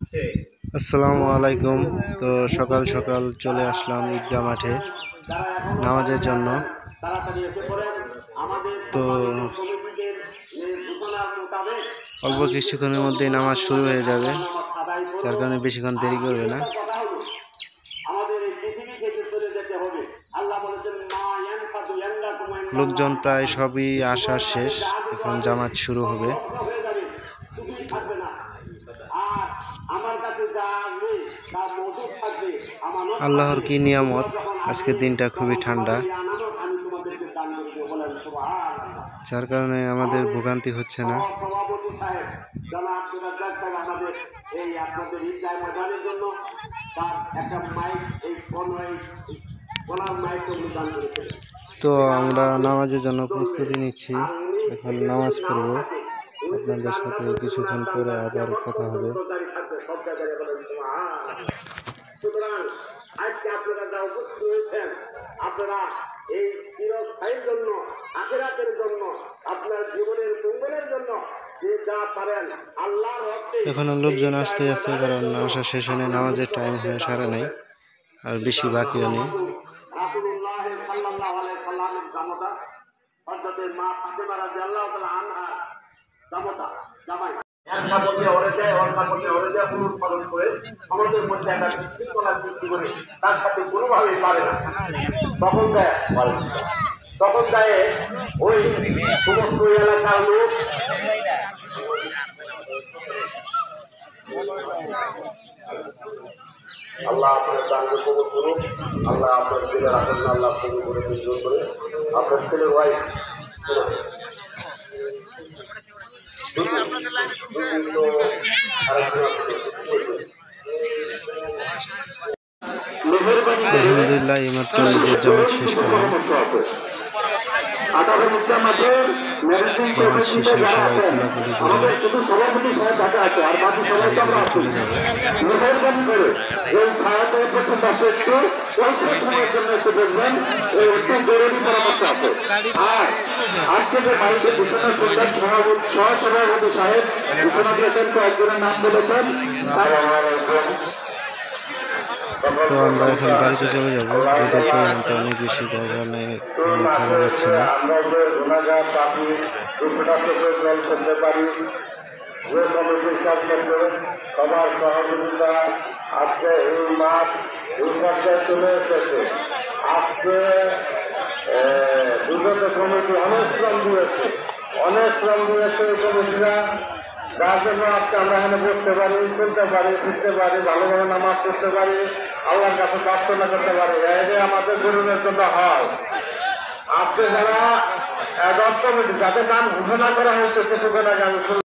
আসসালামু আলাইকুম। তো সকাল সকাল চলে আসলাম ঈদগাহ মাঠে নামাজের জন্য। তো অল্প কিছুক্ষণের মধ্যেই নামাজ শুরু হয়ে যাবে, যার কারণে বেশিক্ষণ দেরি করবে না। লোকজন প্রায় সবই আসা শেষ, এখন জামাত শুরু হবে। আল্লাহর কি নিয়ামত, আজকের দিনটা খুবই ঠান্ডা, যার কারণে আমাদের ভোগান্তি হচ্ছে না। তো আমরা নামাজের জন্য প্রস্তুতি নিচ্ছি, এখন নামাজ পড়ব। আপনাদের সাথে কিছুক্ষণ পরে আবার কথা হবে। আজকে আপনারা যা উপস্থিত হয়েছেন, আপনারা এই চিরস্থায়ীর জন্য, আখিরাতের জন্য, আপনার জীবনের মঙ্গলের জন্য যে যা পারেন আল্লাহর হস্তে। এখনো লোকজন আসতে আছে, কারণ আসা শেষ হয়নি, নামাজের টাইম হয়ে সারা নেই, আর বেশি বাকিও নেই। রাসূলুল্লাহ সাল্লাল্লাহু আলাইহি সাল্লামের জামাতা হযরত মা ফাতেমা রাদিয়াল্লাহু তাআলা আনহার জামাতা জামাই উৎপাদন করে আমাদের মধ্যে একটা বিশৃঙ্খলা সৃষ্টি করে তার সাথে কোনোভাবেই পারে না। তখন গায়ে ওই সমস্ত এলাকার লোক আল্লাহ আপনার দানকে কবুল করুন, আল্লাহ আপনার ছেলের আসন্ন আল্লাহ কবুল করে সুন্দর করে আপনার ছেলের ওয়াইফ আলহামদুলিল্লাহ, এইমাত্র ঈদের জামাত শেষ করলাম। জামাত শেষে সবাই কোলাকুলি করে চলে যাবে। তো আমরা এখন বাড়িতে চলে যাবো, ওদের পরিমাণটা অনেক বেশি, যার কারণে থাকা যাচ্ছে না। সবার সহযোগিতা আজকে এই মাঠ এই পর্যায়ে চলে এসেছে। আজকে বিগত কমিটি অনেক শ্রম দিয়েছে, এই কমিটিরা, যার জন্য আজকে আমরা এখানে বসতে পারি, চলতে পারি, ফিরতে পারি, ভালোভাবে নামাজ পড়তে পারি, আল্লাহর কাছে প্রার্থনা করতে পারি। এই আমাদের গরিবের জন্য হয়। আজকে যারা কমিটি যাদের নাম ঘোষণা করা হয়েছে কিছুক্ষণ আগে আমি